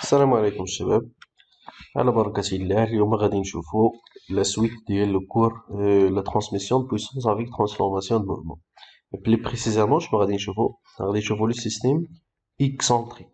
السلام عليكم الشباب. على بركة الله اليوم غادي نشوفو لا سويت ديال لو كور لا ترانسميسيون دو بويسونس افيك ترانسفورماسيون دو موفمون. بلي بريسيزامون شنو غادي نشوفو لو سيستيم اكسنتريك.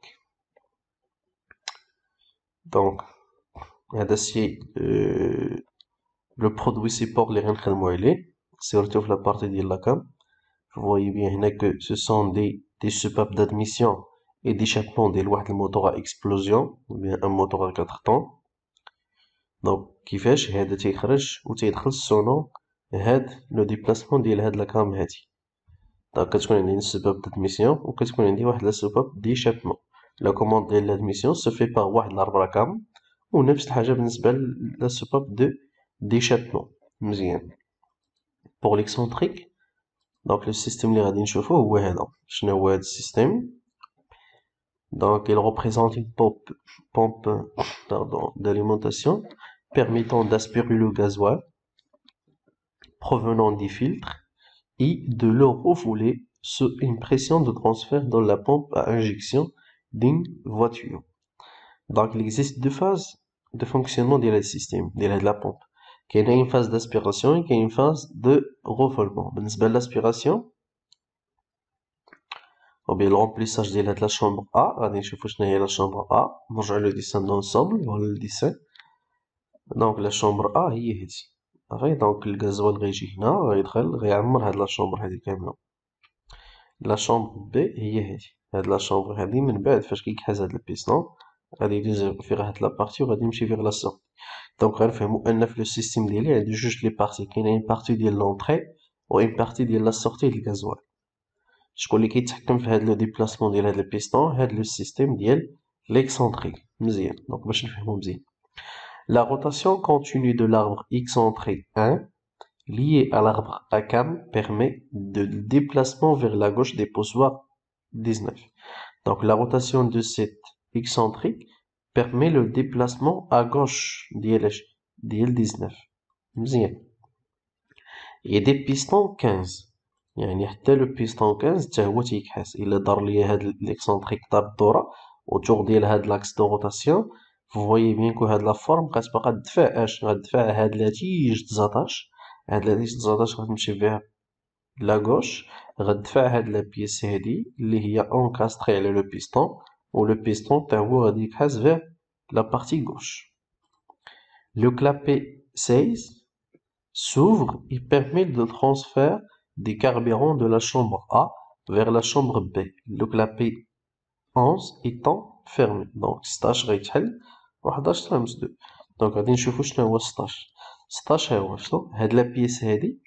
دونك هذا سي لو برودوي سيبور اللي غنخدمو عليه سيرتو في لا بارتي ديال لا كام. Vous voyez bien هنا que ce sont des soupapes d'admission et d'échappement ديال واحد الموتور à explosion ou bien un moteur à 4 temps. دونك كيفاش هذا تيخرج و تيدخل السونو هاد لو ديبلاسمون ديال هاد لاكام هادي. دونك كتكون عندي السباب دادميسيون و كتكون عندي واحد السباب ديشابمون. لا كوموند ديال لادميسيون سو في باغ واحد الاربعة كام و نفس الحاجة بالنسبة للسباب دو ديشابمون. مزيان. بوغ ليكسونتريك دونك لو سيستيم اللي غادي نشوفوه هو هذا. شنو هو هاد السيستيم؟ Donc, il représente une pompe d'alimentation permettant d'aspirer le gasoil provenant des filtres et de le refouler sous une pression de transfert dans la pompe à injection d'une voiture. Donc, il existe deux phases de fonctionnement du système, de la pompe. Il y a une phase d'aspiration et une phase de refoulement. بالنسبة l'aspiration, ou bien le remplissage de la chambre A, غادي نشوفو شنو هي la chambre A, نرجعو لو dessin d'ensemble, voilà le dessin. Donc la chambre A هي هادي. صافي دونك الغازوال غيجي هنا غيدخل غيعمر هاد لا شومبر هادي كاملة. لا شومبر بي هي هادي. هاد لا شومبر هادي من بعد فاش كيكحاز هاد البيستون غادي يدوز فيغ هاد لا بارتي و غادي يمشي فيغ لا سورتي. دونك غنفهمو ان في لو سيستيم ديالي عندي جوج لي بارتي، كاينه اون بارتي ديال لونطري و اون بارتي ديال لا سورتي ديال الغازوال. شكون اللي كيتحكم في هاد لو ديبلاسمون ديال هاد البيستون؟ هاد لو سيستيم ديال l'excentrique. مزيان. دونك باش نفهمو مزيان. La rotation continue de l'arbre excentré 1 lié à l'arbre à cam permet de déplacement vers la gauche des poussoirs 19. Donc la rotation de cet excentrique permet le déplacement à gauche d'IL 19. مزيان. Il y a des pistons 15. يعني حتى لو بيستون 15 حتى هو تيكحاس. إلا دار ليا هاد l'excentrique دار الدورة autour ديال هاد لاكس دو روتاسيون. Vous voyez bien que هاد لا فورم كتبقى تدفع اش غتدفع هاد لاتيج 19. هاد لاتيج 19 غتمشي فيها لا غوش، غتدفع هاد لا بيس هادي اللي هي انكاستري على لو بيستون، و لو بيستون تا هو غادي يكحاز فيها لا بارتي غوش. Le clapet 16 s'ouvre et permet le transfert des carburants de la chambre A vers la chambre B. Le clapet 11 étant fermé. Donc 16 غيتحل و 11 تغمسدو. دونك غادي نشوفو شنو هو 16. 16 ها هو شنو؟ هاد لا بيس هادي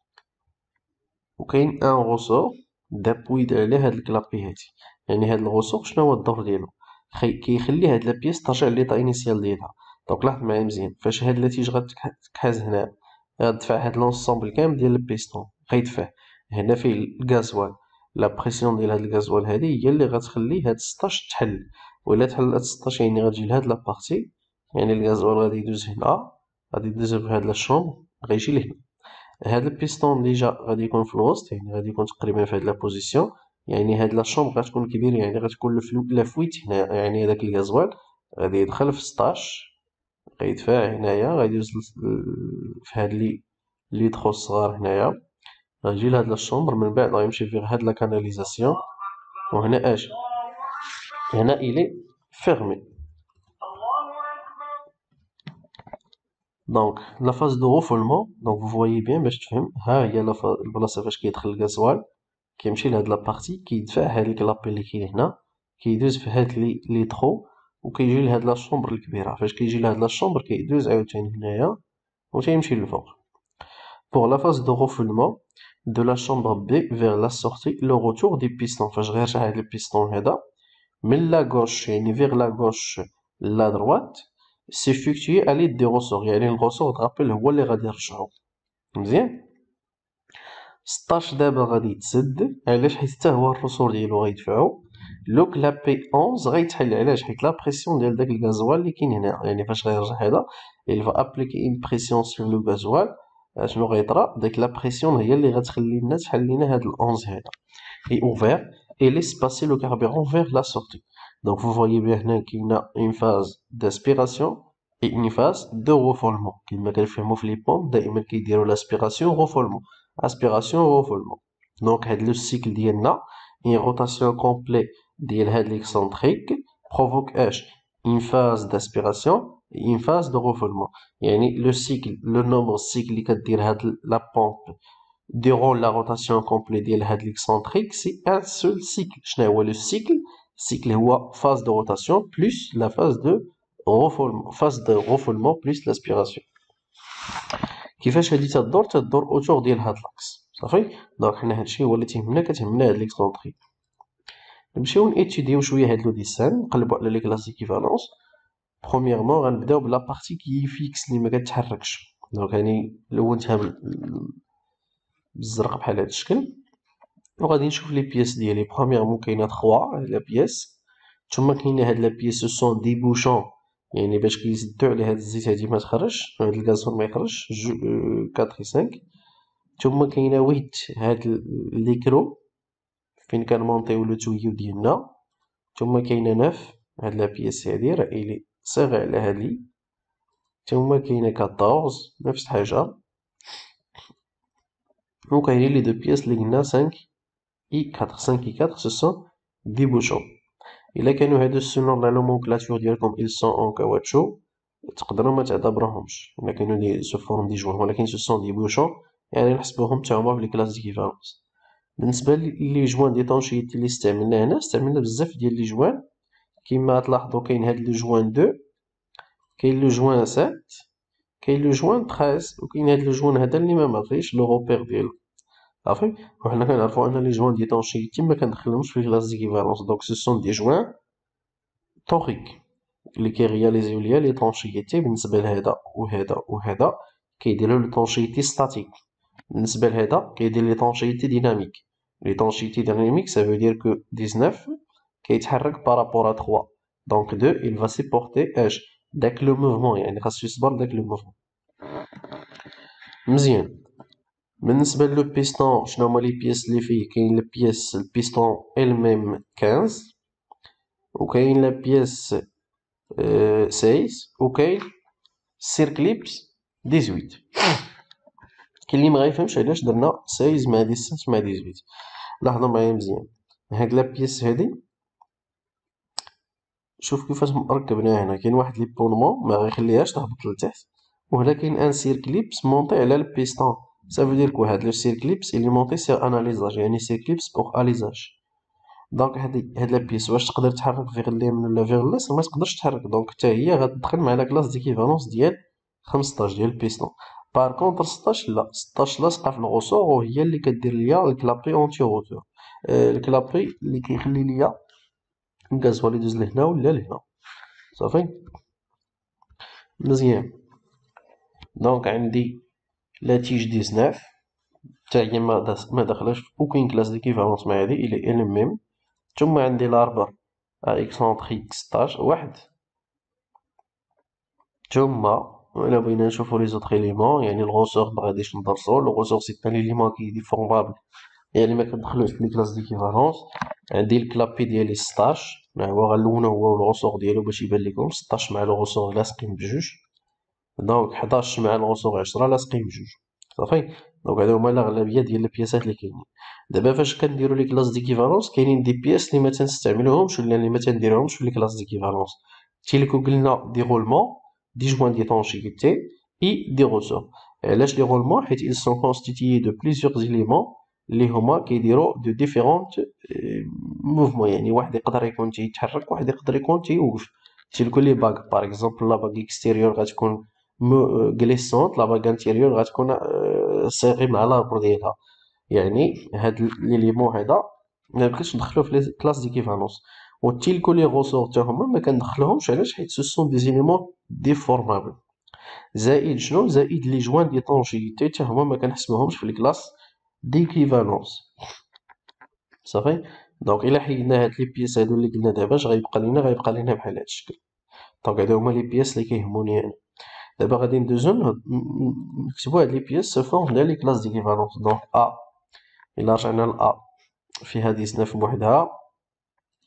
و كاين ان غوسور دابوي على هاد الكلابي هادي. يعني هاد الغوسور شنو هو الدور ديالو؟ كيخلي هاد لا بيس ترجع ليطا انيسيال ديالها. دونك لاحظ معايا مزيان، فاش هاد لاتيج غتكحاز هنا غتدفع هاد لونسومبل كامل ديال البيستون، غيدفع هنا فيه الغازوال. لا بريسيون ديال هاد الغازوال هادي هي اللي غتخلي هاد 16 تحل، وإلا تحل هاد 16 يعني غتجي لهاد لا بارتي، يعني الغازوال غادي يدوز هنا، غادي يدوز في هاد لا شومبر، غيجي لهنا. هاد البيستون ديجا غادي يكون في الوسط، يعني غادي يكون تقريبا في هاد لا بوزيسيون، يعني هاد لا شومبر غتكون كبيرة، يعني غتكون لافويت هنا، يعني هداك الغازوال غادي يدخل في 16 غيدفع هنايا، غادي يدوز في هاد لي تخو الصغار هنايا، غيجي لهاد لا شومبر، من بعد غيمشي فيغ هاد لا كاناليزاسيون، وهنا اش هنا إلي فيرمي. دونك لا فاز دو غوفولمون، دونك vous voyez bien باش تفهم، ها هي البلاصة فاش كيدخل الغازوال، كيمشي لهاد لا بارتي، كيدفع هاديك لابي اللي كاين هنا، كيدوز في هاد لي تخو، و كيجي لهاد لا شومبر الكبيرة. فاش كيجي لهاد لا شومبر كيدوز عاوتاني هنايا و تيمشي للفوق. Pour la phase de refoulement de la chambre B vers la sortie, le retour des pistons. فاش غيرجع هاد البيستون هذا من لا غوش، يعني vers la gauche la droite، s'effectue à l'aide des ressorts. يعني الغوسور تغابيل هو اللي غادي يرجعو. مزيان. 16 دابا غادي يتسد، علاش؟ حيت حتى هو الرسور ديالو غيدفعو. لو كلابي 11 غيتحل، علاش؟ حيت لا بريسيون ديال داك الغازوال اللي كاين هنا، يعني فاش غيرجع هذا il va appliquer une pression sur le gasoil. شنو غيطرا؟ ديك لا بريسيون هي اللي غتخلي لنا تحل لينا هاد ال11 هذا. et ouvert et laisse passer le carburant vers la sortie. Donc vous voyez bien هنا كاينة une phase d'aspiration et une phase de refoulement. كيما كنفهمو في لي بومب دائما كيديرو l'aspiration refoulement aspiration refoulement. Donc هاد لو cycle ديالنا une rotation complète ديال هاد l'excentrique provoque اش une phase d'aspiration et une phase de refoulement. يعني le cycle le nombre de cycles اللي كدير هاد la pompe durant la rotation complète ديال هاد l'excentrique c'est un seul cycle. شنو هو le cycle? cycle هو phase de rotation plus la phase de refoulement plus l'aspiration. كيفاش هادي تدور autour ديال هاد لاكس صافي. دونك حنا هادشي هو اللي تيهمنا كتهمنا هاد ليكسونطريك. نمشيو نيتيديو شويه هاد لو ديسان نقلبو على لي كلاس ديكيفالونس. برومييرمون غنبداو بلا بارتي كي فيكس اللي ما كتحركش. دونك يعني لونتها بالزرق بحال هاد الشكل وغادي نشوف لي بياس ديالي. برومييرمون كاينه 3 لا بياس ثم كاينه هاد لا بياس سو سون دي بوشون يعني باش كيسدو على هاد الزيت هادي ما تخرجش هاد الغازون ما يخرجش 4 و 5 ثم كاينه ويت هاد ليكرو فين كنمونطيو لو تويو ديالنا ثم كاينه 9 هاد لا بياس هادي راه إلي صاغي على هادي ثم كاينه 14 نفس الحاجه وكاينين لي دو بياس اللي قلنا 5 اي 4 5 اي 4 سو سون دي بوشون. إلا كانوا هادو السنور لا نومونكلاتور ديالكم ils sont en caoutchouc تقدروا ما تعتبروهمش إلا كانوا دي سو فورم دي جوان ولكن سو سون دي بوشون يعني نحسبوهم تا هما في لي كلاس ديكيفالونس. بالنسبة لي جوان ديتونشيتي لي استعملنا هنا استعملنا بزاف ديال لي جوان كيما تلاحظوا كاين هاد لو جوان 2 كاين لو جوان 7 كاين لو جوان 13 وكاين هاد لو جوان هذا اللي ما معطيش لو روبير ديالو صافي. وحنا كنعرفو ان لي جوان ديتونشيتي ما كندخلهمش في كلاس ديكيفالونس دونك سو سون دي جوان طوريك اللي كيرياليزيو ليا ليطونشيتي بالنسبه لهذا وهذا وهذا كيديروا ليطونشيتي ستاتيك بالنسبه لهذا كيدير ليطونشيتي ديناميك. ليطونشيتي ديناميك ça veut dire que 19 كيتحرك بارابور à 3 donc 2 il va supporter اش داك لو موفمون يعني خاصو يصبر داك لو موفمون مزيان. بالنسبه لو بيستون شنو هما لي بياس اللي فيه كاين البياس البيستون الميم 15 وكاين لا بياس 16 وكاين سيركليبس 18. كاين اللي مغيفهمش علاش درنا 16 مع 17 مع 18. لاحظوا معايا مزيان هاد لا بياس هادي شوف كيفاش ركبناها هنا كاين واحد لي بونمون ما غيخليهاش تهبط لتحت وهنا كاين ان سيركليبس مونطي على البيستون ça veut dire que هاد لو سيركليبس il est monté sur un alisage يعني سيركليبس بوغ اليزاج. دونك هاد لا بيس واش تقدر تحرك فيغ اليمين ولا فيغ اليسار ما تقدرش تحرك دونك حتى هي غتدخل مع لا كلاس ديكيفالونس ديال 15 ديال البيستون. بار كونطر 16 لا 16 لاصقه في الغوصور وهي اللي كدير ليا الكلابري اونتي روتور الكلابري اللي كيخلي ليا الغازوال يدوز لهنا ولا لهنا صافي مزيان. دونك عندي لا تيج 19 حتى هي ما داخلاش في اوكين كلاس ديكيفالونس مع هادي الى ال ميم ثم عندي لاربر اكسونتريك 16 واحد ثم الا بغينا نشوفو لي زوطخ اليمون يعني الغوسور مغاديش ندرسو الغوسور سي ان اليمون كي ديفورمابل يعني ما كندخلوش في لي كلاس ديكيفالونس. عندي الكلابي ديالي 16 هو غنلونو هو والغوسور ديالو باش يبان لكم 16 مع الغوسور لاصقين بجوج دونك 11 مع الغوسور 10 لاصقين بجوج صافي. دونك هادو هما الاغلبيه ديال البياسات اللي كاينين. دابا فاش كنديرو لي كلاس ديكيفالونس كاينين دي بياس اللي ما تنستعملوهمش ولا اللي ما تنديروهمش في لي كلاس ديكيفالونس تيلكو قلنا دي رولمون دي جوان ديتونشيتي اي دي روسور. علاش لي رولمون حيت ils sont constitués de plusieurs éléments اللي هما كيديروا دو ديفيرونت موفمون يعني واحد يقدر يكون تيتحرك واحد يقدر يكون تيوقف تيلكو لي باغ باغ اكزومبل لا باغ اكستيريور غتكون غليسونط لا باغ انتيريور غتكون صاغي مع لاربر ديالها يعني هاد ليليمون هذا ما بغيتش ندخلوه في لي كلاس ديكيفالونس. و تيلكو لي غوسور حتى هما ما كندخلوهمش علاش حيت سو سون دي زيليمون ديفورمابل زائد شنو زائد لي جوان ديتونشيتي حتى هما ما كنحسبوهمش في الكلاس ديكيفالونس صافي. دونك الا حيدنا هاد لي بياس هادو اللي قلنا دابا اش غيبقى لينا بحال هاد الشكل. دونك هادو هما لي بياس اللي كيهموني انا. دابا غادي ندوزو نكتبو هاد لي بياس سو فورم ديال لي كلاس ديكيفالونس. دونك ا الا رجعنا ل ا فيها 19 بوحدها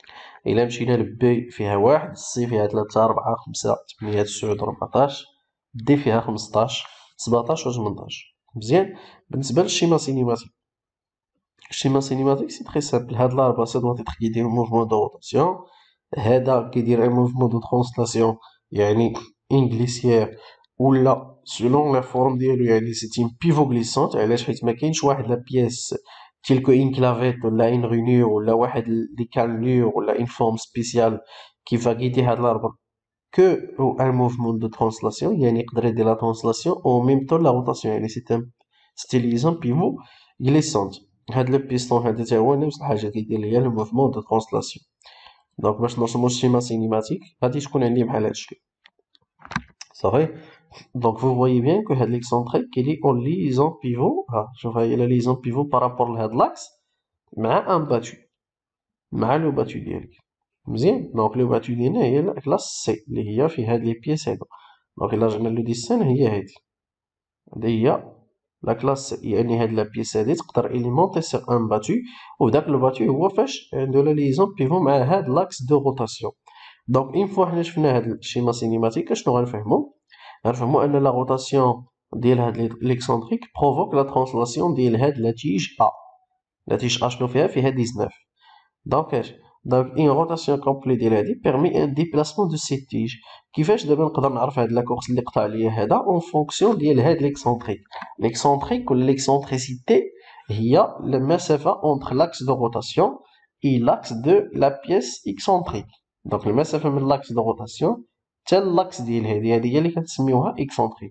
إلا مشينا لبي فيها 1 سي فيها 3 4 5 8 9 14 دي فيها 15 17 و 18 مزيان. بالنسبة للشيما سينيماتيك، الشيما سينيماتيك سي تخي سامبل، هاد الأربعة سا دوات إتر كيديرو موفمون دو روتاسيون، هادا كيدير ان موفمون دو ترونسلاسيون يعني ان غليسيير ولا سولون لا فورم ديالو يعني سيت ان بيفو غليسونت. علاش؟ حيت مكاينش واحد لا بياس تيلكو ان كلافيت ولا ان رونور ولا واحد لي كانلور ولا ان فورم سبيسيال كي فا غيدي هاد الأربعة que un mouvement de translation يعني يقدر يدير لا ترانسلاسيون او ميم طون لا روتاسيون يعني سيتي ليزون بيفو غليسونت. هاد لو بيستون هادا تا هو نفس الحاجة كيدير ليا لو موفمون دو ترانسلاسيون. دونك باش نرسمو الشيما سينيماتيك غادي تكون عندي بحال هاد الشكل صافي. دونك فو فويي بيان كو هاد ليكسونتريك كيلي اون ليزون بيفو، ها شوف هاهي لا ليزون بيفو بارابور لهاد لاكس مع ان باتو، مع لو باتو ديالك مزيان. دونك لو باتو ديالنا هي لا كلاس سي اللي هي في هاد لي بيس هادو. دونك الا رجعنا لو ديسان هي هادي، هادي هي لا كلاس سي، يعني هاد لا بيس هادي تقدر اليمونتي سيغ ان باتو، وداك لو باتو هو فاش عندو لا ليزون بيفو مع هاد لاكس دو روتاسيون. دونك اون فوا حنا شفنا هاد الشيما سينيماتيك اشنو غنفهمو؟ غنفهمو ان لا روتاسيون ديال هاد ليكسونتريك بروفوك لا ترانسلاسيون ديال هاد لا تيج ا. لا تيج ا شنو فيها؟ فيها 19. دونك اش؟ دونك اون روتاسيون كومبلي ديال هادي بيرمي ان ديبلاسمون دو سيت تيج. كيفاش دابا نقدر نعرف هاد لاكورس اللي قطع ليا هذا اون فونكسيون ديال هاد ليكسونتريك. ليكسونتريك ولا ليكسونتريسيتي هي المسافة اونتر لاكس دو روتاسيون اي لاكس دو لا بيس اكسونتريك. دونك المسافة من لاكس دو روتاسيون حتى اللاكس ديال هادي هي اللي كنسميوها اكسونتريك.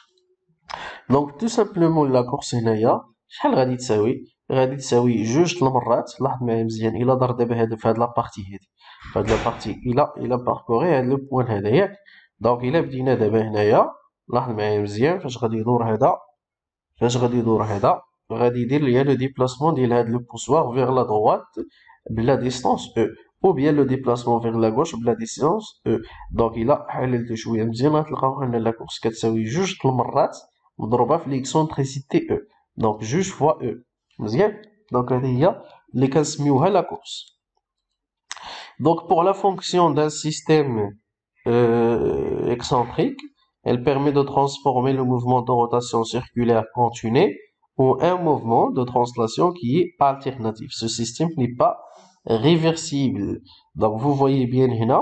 دونك تو سامبلومون لا كورس هنايا شحال غادي تساوي؟ غادي تساوي جوج المرات، لاحظ معايا مزيان، الا دار دابا هاد في هاد لابارتي هادي، في هاد لابارتي الا باركوري هاد لو بوان هذا ياك. دونك الا بدينا دابا هنايا لاحظ معايا مزيان فاش غادي يدور هذا، فاش غادي يدور هذا غادي يدير ليا لو ديبلاسمون ديال هاد لو بوسوار فيغ لا دروات بلا ديستونس او، او بيان لو ديبلاسمون فيغ لا غوش بلا ديستونس او. دونك الا حللتو شويه مزيان غتلقاو ان لا كورس كتساوي جوج المرات مضروبه في ليكسونتريسيتي او، دونك جوج فوا او مزيان. دونك هذه هي اللي كنسميوها لا كورس. دونك بور لا فونكسيون دان سيستيم excentrique, elle permet de transformer le mouvement de rotation circulaire continu en un mouvement de translation qui est alternatif. Ce système n'est pas réversible. Donc vous voyez bien هنا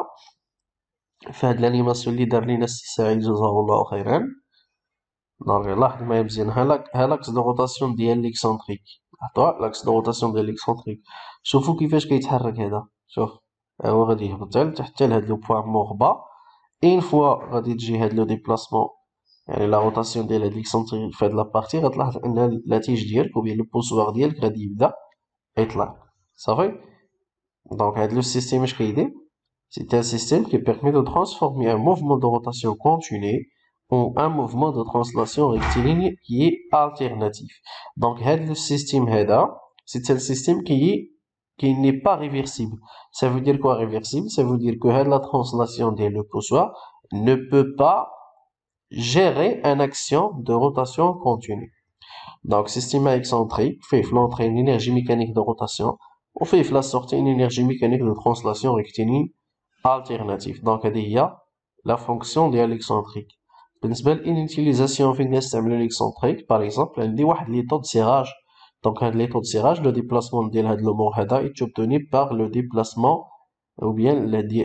في هاد l'animation اللي دار لينا السي سعيد جزاه الله خيرا. دونك لاحظ معايا مزيان ها لاكس دو روتاسيون ديال ليكسونتريك، لاحظتوها لاكس دو روتاسيون ديال ليكسونتريك. شوفوا كيفاش كيتحرك هذا، شوف هو غادي يهبط حتى لتحت حتى لهاد لو بوان مور با. اين فوا غادي تجي هاد لو ديبلاسمون يعني لا روتاسيون ديال هاد ليكسونتريك في هاد لابارتي غتلاحظ ان لاتيج ديالك وبيان لو بوسوار ديالك غادي يبدا يطلع صافي. دونك هاد لو سيستيم اش كيدير؟ سي ان سيستيم qui permet de transformer un mouvement de rotation continu en un mouvement de translation rectiligne qui est alternatif. Donc le système c'est un système qui n'est pas réversible. Ça veut dire quoi réversible? Ça veut dire que la translation de le poussoir ne peut pas gérer une action de rotation continue. Donc système excentrique fait l'entrée une énergie mécanique de rotation ou fait la sortie une énergie mécanique de translation rectiligne alternatif. Donc هذه هي la fonction ديال l'excentrique. بالنسبة للutilisation فين كنستعملو l'excentrique par exemple عندي واحد لي طو دو سيراج. دونك هاد لي طو دو سيراج لو ديبلاسمون ديال هاد لو مور هذا est obtenu par le déplacement ou bien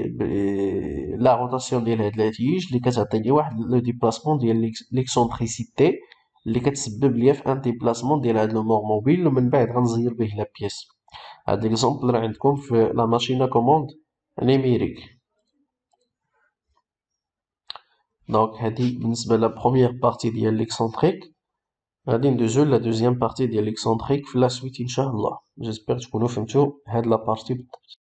la rotation ديال هاد لاتيج اللي كتعطيني واحد لو ديبلاسمون ديال l'excentricité اللي كتسبب ليا في ان ديبلاسمون ديال هاد لو مور موبيل ومن بعد غنزير به لا بيس. هاد ليكزومبل راه عندكم في لا ماشينا كوموند نيميريك. دونك هادي بالنسبة لا بروميير بارتي ديال ليكسونتريك. غادي ندوزو لا دوزيام بارتي ديال ليكسونتريك في لا سويت ان شاء الله. جيسبر تكونوا فهمتو هاد لا بارتي بالضبط.